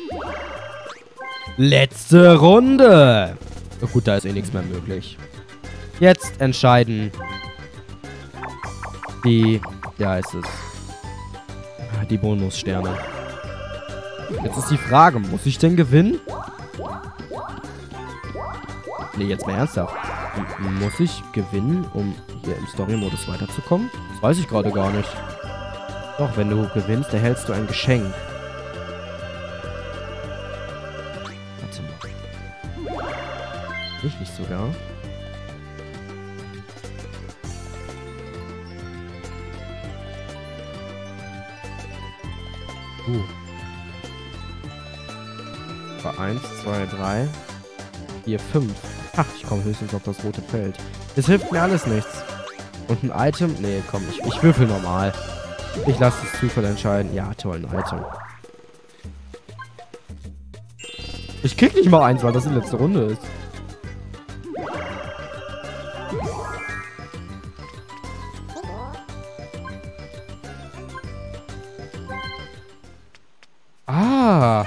Letzte Runde. Oh, gut, da ist eh nichts mehr möglich. Jetzt entscheiden die, wie heißt es? Die Bonussterne. Jetzt ist die Frage, muss ich denn gewinnen? Nee, jetzt mal ernsthaft. Muss ich gewinnen, um hier im Story-Modus weiterzukommen? Das weiß ich gerade gar nicht. Doch, wenn du gewinnst, erhältst du ein Geschenk. Warte mal. Ich nicht sogar. War 1, 2, 3, 4, 5. Ach, ich komme höchstens auf das rote Feld. Es hilft mir alles nichts. Und ein Item? Nee, komm, ich würfel normal. Ich lasse das Zufall entscheiden. Ja, toll, ein Item. Ich krieg nicht mal eins, weil das die letzte Runde ist. Ah.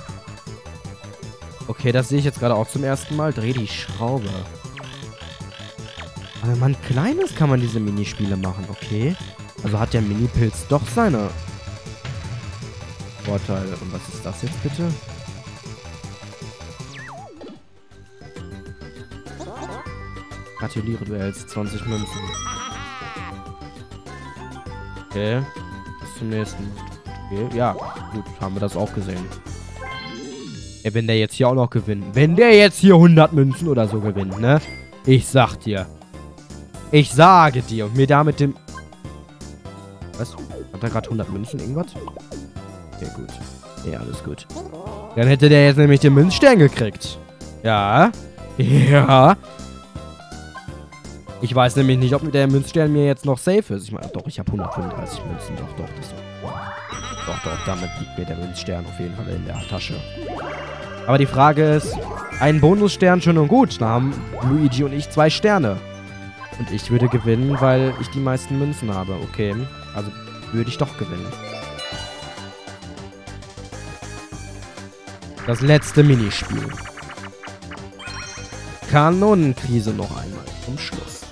Okay, das sehe ich jetzt gerade auch zum ersten Mal. Dreh die Schraube. Aber wenn man klein ist, kann man diese Minispiele machen. Okay. Also hat der Mini-Pilz doch seine Vorteile. Und was ist das jetzt bitte? Gratuliere, du erhältst 20 Münzen. Okay. Bis zum nächsten Mal. Okay, ja. Gut, haben wir das auch gesehen. Ey, wenn der jetzt hier auch noch gewinnt. Wenn der jetzt hier 100 Münzen oder so gewinnt, ne? Ich sag dir. Ich sage dir. Und mir da mit dem... Was? Hat er gerade 100 Münzen, irgendwas? Okay, gut. Ja, alles gut. Dann hätte der jetzt nämlich den Münzstern gekriegt. Ja. Ja. Ich weiß nämlich nicht, ob der Münzstern mir jetzt noch safe ist. Ich meine, doch, ich habe 135 Münzen. Doch, doch, damit liegt mir der Münzstern auf jeden Fall in der Tasche. Aber die Frage ist, ein Bonusstern schön und gut. Da haben Luigi und ich 2 Sterne. Und ich würde gewinnen, weil ich die meisten Münzen habe. Okay, also würde ich doch gewinnen. Das letzte Minispiel. Kanonenkrise noch einmal zum Schluss.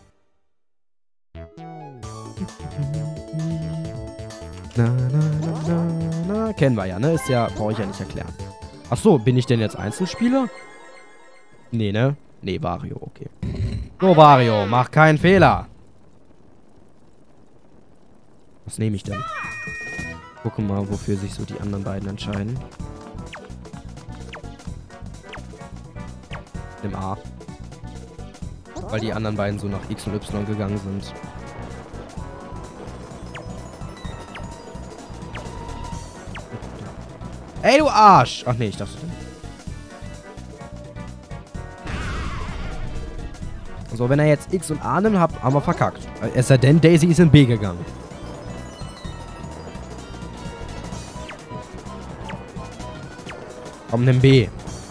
Na, na, na, na, na. Kennen wir ja, ne? Ist ja, brauche ich ja nicht erklären. Ach so, bin ich denn jetzt Einzelspieler? Nee, ne? Nee, Wario, okay. So, Wario, mach keinen Fehler. Was nehme ich denn? Gucken mal, wofür sich so die anderen beiden entscheiden. Im A. Weil die anderen beiden so nach X und Y gegangen sind. Ey, du Arsch! Ach nee, ich dachte... So, wenn er jetzt X und A nimmt, haben wir verkackt. Es sei denn, Daisy ist in B gegangen. Komm, nimm B.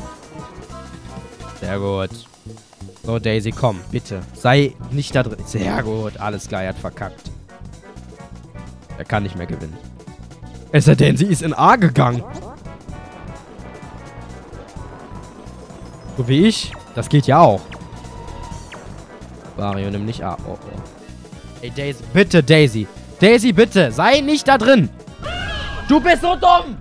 Sehr gut. So, Daisy, komm, bitte. Sei nicht da drin. Sehr gut. Alles klar, er hat verkackt. Er kann nicht mehr gewinnen. Es sei denn, sie ist in A gegangen. So wie ich. Das geht ja auch. Wario, nimm nicht A. Oh, oh. Ey, Daisy. Bitte, Daisy. Daisy, bitte. Sei nicht da drin. Du bist so dumm.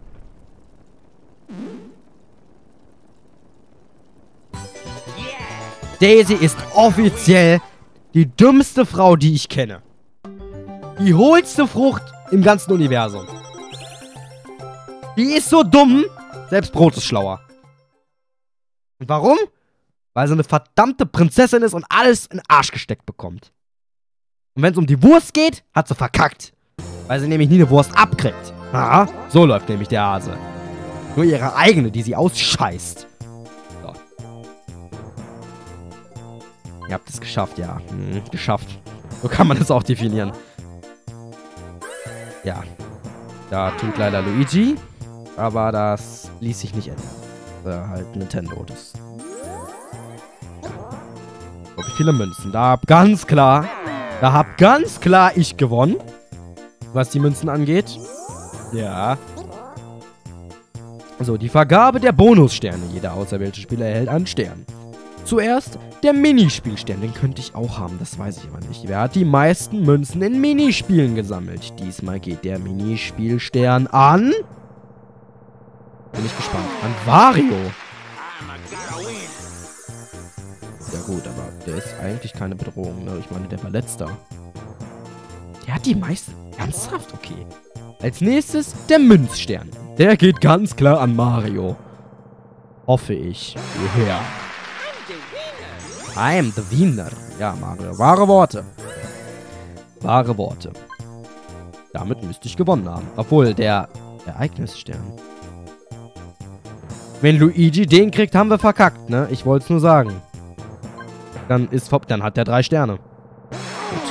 Daisy ist offiziell die dümmste Frau, die ich kenne. Die hohlste Frucht im ganzen Universum. Die ist so dumm, selbst Brot ist schlauer. Und warum? Weil sie eine verdammte Prinzessin ist und alles in den Arsch gesteckt bekommt. Und wenn es um die Wurst geht, hat sie verkackt. Weil sie nämlich nie eine Wurst abkriegt. Aha, so läuft nämlich der Hase. Nur ihre eigene, die sie ausscheißt. So. Ihr habt es geschafft, ja. Geschafft. So kann man das auch definieren. Ja. Da tut leider Luigi. Aber das ließ sich nicht ändern. Halt Nintendo. Das. So, wie viele Münzen? Da hab ganz klar ich gewonnen. Was die Münzen angeht. Ja. So, die Vergabe der Bonussterne. Jeder auserwählte Spieler erhält einen Stern. Zuerst der Minispielstern. Den könnte ich auch haben, das weiß ich aber nicht. Wer hat die meisten Münzen in Minispielen gesammelt? Diesmal geht der Minispielstern an... Bin ich gespannt. An Wario. Ja gut, aber der ist eigentlich keine Bedrohung, ne? Ich meine, der war letzter. Der hat die meisten... Ernsthaft? Okay. Als nächstes der Münzstern. Der geht ganz klar an Mario. Hoffe ich. Hierher. I'm the winner. Ja, Mario. Wahre Worte. Wahre Worte. Damit müsste ich gewonnen haben. Obwohl, der Ereignisstern. Wenn Luigi den kriegt, haben wir verkackt, ne? Ich wollte es nur sagen. Dann hat der 3 Sterne. Gut.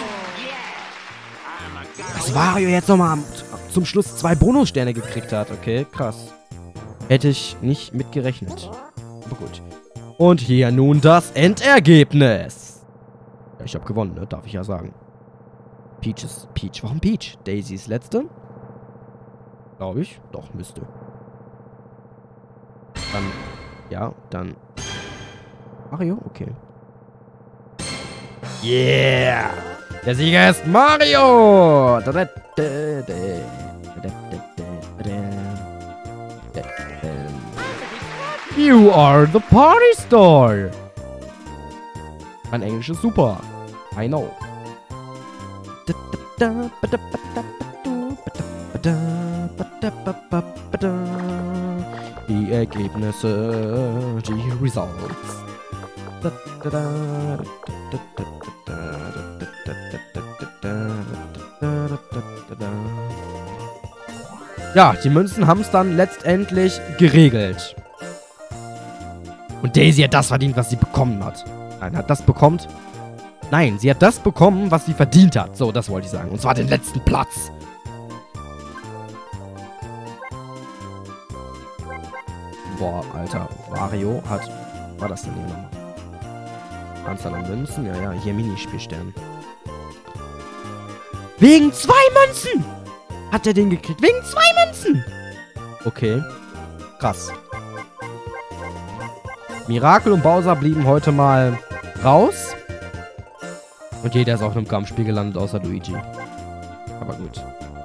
Dass Wario jetzt nochmal zum Schluss 2 Bonussterne gekriegt hat. Okay, krass. Hätte ich nicht mit gerechnet. Aber gut. Und hier nun das Endergebnis. Ja, ich habe gewonnen, ne? Darf ich ja sagen. Peach. Warum Peach? Daisy ist letzte. Glaube ich. Doch, müsste. Dann, ja, dann Mario? Okay. Yeah! Der Sieger ist Mario! You are the party star! Mein Englisch ist super. I know. Die Ergebnisse, die Results. Ja, die Münzen haben es dann letztendlich geregelt. Und Daisy hat das verdient, was sie bekommen hat. Nein, hat das bekommen? Nein, sie hat das bekommen, was sie verdient hat. So, das wollte ich sagen. Und zwar den letzten Platz. Boah, Alter. Wario hat... War das denn hier nochmal? Anzahl an Münzen? Ja, ja. Hier Minispielstern. Wegen 2 Münzen! Hat er den gekriegt? Wegen 2 Münzen! Okay. Krass. Mirakel und Bowser blieben heute mal raus. Und jeder ist auf einem Kampfspiel gelandet, außer Luigi. Aber gut.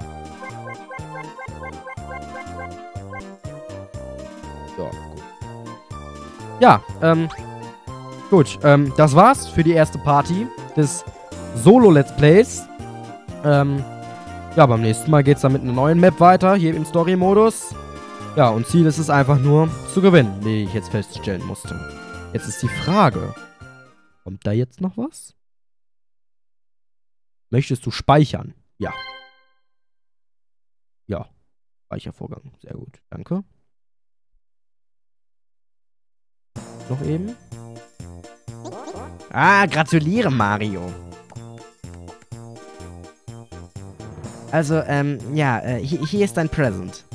So, gut. Ja, gut. Das war's für die erste Party des Solo-Let's Plays. Ja, beim nächsten Mal geht's dann mit einer neuen Map weiter, hier im Story-Modus. Ja, und Ziel ist es einfach nur zu gewinnen, wie ich jetzt feststellen musste. Jetzt ist die Frage, kommt da jetzt noch was? Möchtest du speichern? Ja. Ja. Speichervorgang. Sehr gut. Danke. Noch eben. Ah, gratuliere, Mario. Also, ja, hier ist dein Present.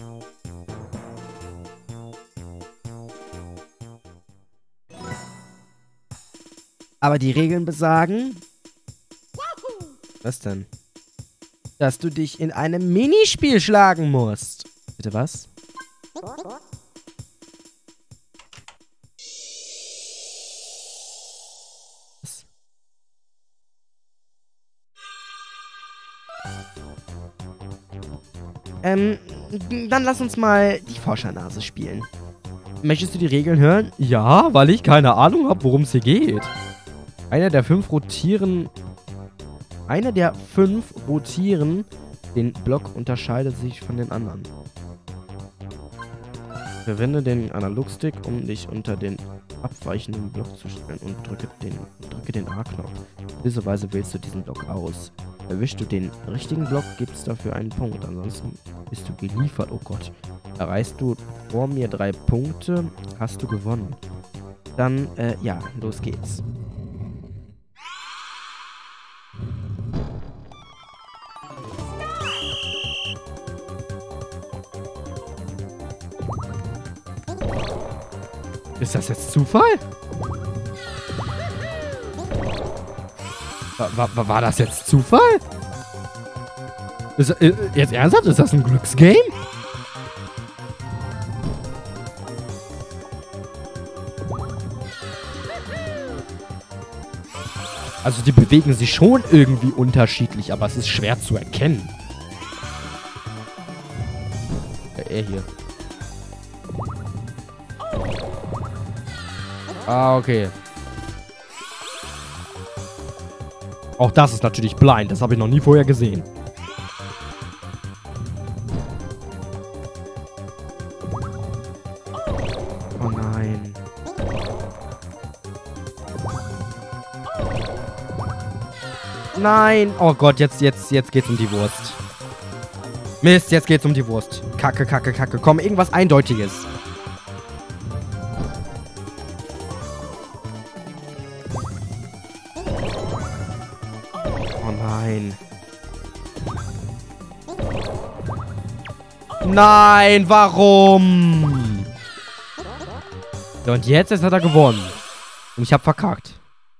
Aber die Regeln besagen... Was denn? Dass du dich in einem Minispiel schlagen musst. Bitte was? Was? Dann lass uns mal die Forschernase spielen. Möchtest du die Regeln hören? Ja, weil ich keine Ahnung habe, worum es hier geht. Einer der 5 rotieren... Den Block unterscheidet sich von den anderen. Verwende den Analogstick, um dich unter den abweichenden Block zu stellen und drücke den A-Knopf. Auf diese Weise wählst du diesen Block aus. Erwischst du den richtigen Block, gibt es dafür einen Punkt. Ansonsten bist du geliefert. Oh Gott. Erreichst du vor mir 3 Punkte, hast du gewonnen. Dann, ja, los geht's. Ist das jetzt Zufall? War das jetzt Zufall? Jetzt ernsthaft? Ist das ein Glücksgame? Also die bewegen sich schon irgendwie unterschiedlich, aber es ist schwer zu erkennen. Ja, er hier. Ah, okay. Auch das ist natürlich blind. Das habe ich noch nie vorher gesehen. Oh nein. Nein. Oh Gott, jetzt geht's um die Wurst. Mist, jetzt geht's um die Wurst. Kacke, kacke, kacke. Komm, irgendwas Eindeutiges. Oh nein. Nein, warum? So, und jetzt hat er gewonnen. Und ich hab verkackt.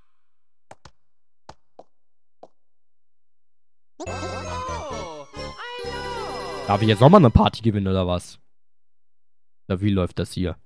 Darf ich jetzt nochmal eine Party gewinnen, oder was? Oder wie läuft das hier?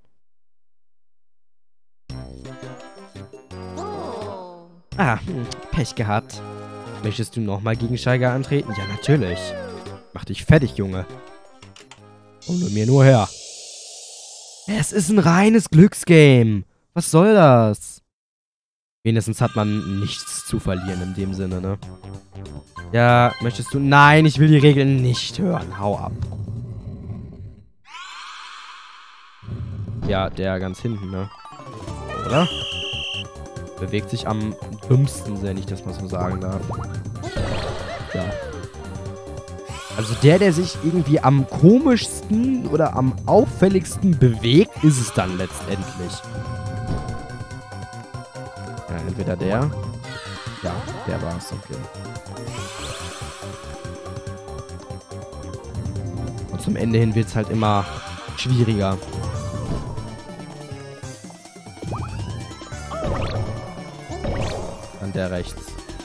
Ah, Pech gehabt. Möchtest du nochmal gegen Steiger antreten? Ja, natürlich. Mach dich fertig, Junge. Hol mir nur her. Es ist ein reines Glücksgame. Was soll das? Wenigstens hat man nichts zu verlieren in dem Sinne, ne? Ja, möchtest du... Nein, ich will die Regeln nicht hören. Hau ab. Ja, der ganz hinten, ne? Oder? Bewegt sich am dümmsten, wenn ich das mal so sagen darf. Ja. Also der sich irgendwie am komischsten oder am auffälligsten bewegt, ist es dann letztendlich. Ja, entweder der. Ja, der war's, okay. Und zum Ende hin wird's halt immer schwieriger. Dann der rechts.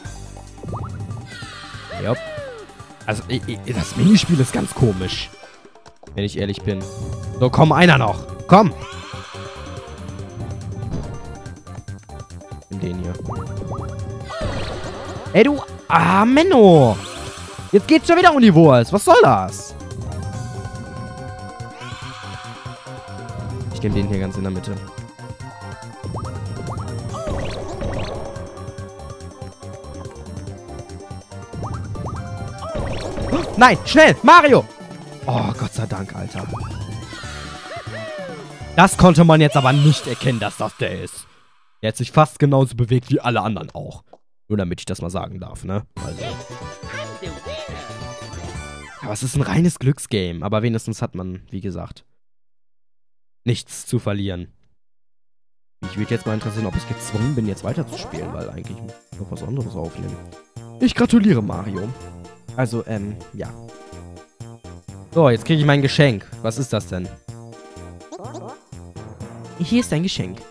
Ja. Also, das Minispiel ist ganz komisch. Wenn ich ehrlich bin. So, komm, einer noch. Komm. Den hier. Ey, du... Ah, Menno. Jetzt geht's schon wieder um die Wurst. Was soll das? Ich nehme den hier ganz in der Mitte. Nein, schnell, Mario! Oh, Gott sei Dank, Alter. Das konnte man jetzt aber nicht erkennen, dass das der ist. Der hat sich fast genauso bewegt wie alle anderen auch. Nur damit ich das mal sagen darf, ne? Also. Aber es ist ein reines Glücksgame. Aber wenigstens hat man, wie gesagt, nichts zu verlieren. Mich würde jetzt mal interessieren, ob ich gezwungen bin, jetzt weiterzuspielen, weil eigentlich noch was anderes aufnehmen. Ich gratuliere, Mario. Also, ja. So, jetzt kriege ich mein Geschenk. Was ist das denn? Hier ist dein Geschenk.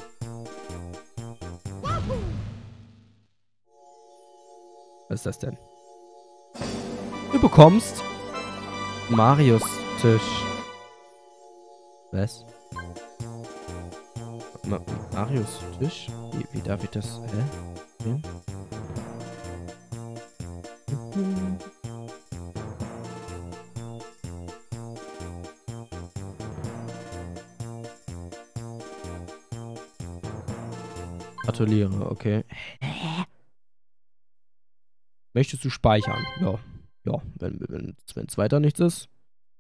Was ist das denn? Du bekommst Marios Tisch. Was? Marios Tisch? Wie darf ich das? Hä? Okay. Gratuliere, okay. Möchtest du speichern? Ja. Ja, wenn weiter nichts ist.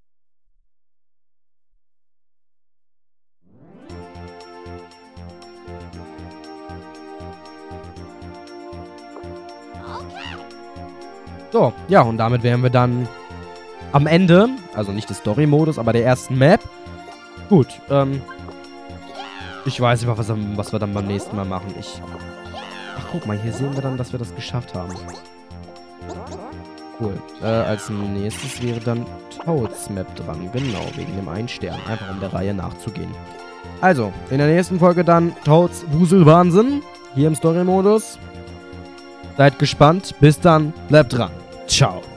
So, ja, und damit wären wir dann am Ende, also nicht des Story-Modus, aber der ersten Map. Gut, ich weiß nicht, was wir dann beim nächsten Mal machen. Ach, guck mal, hier sehen wir dann, dass wir das geschafft haben. Cool. Als nächstes wäre dann Toads Map dran. Genau, wegen dem einen Stern. Einfach um der Reihe nachzugehen. Also, in der nächsten Folge dann Toads Wuselwahnsinn. Hier im Story-Modus. Seid gespannt. Bis dann. Bleibt dran. Ciao.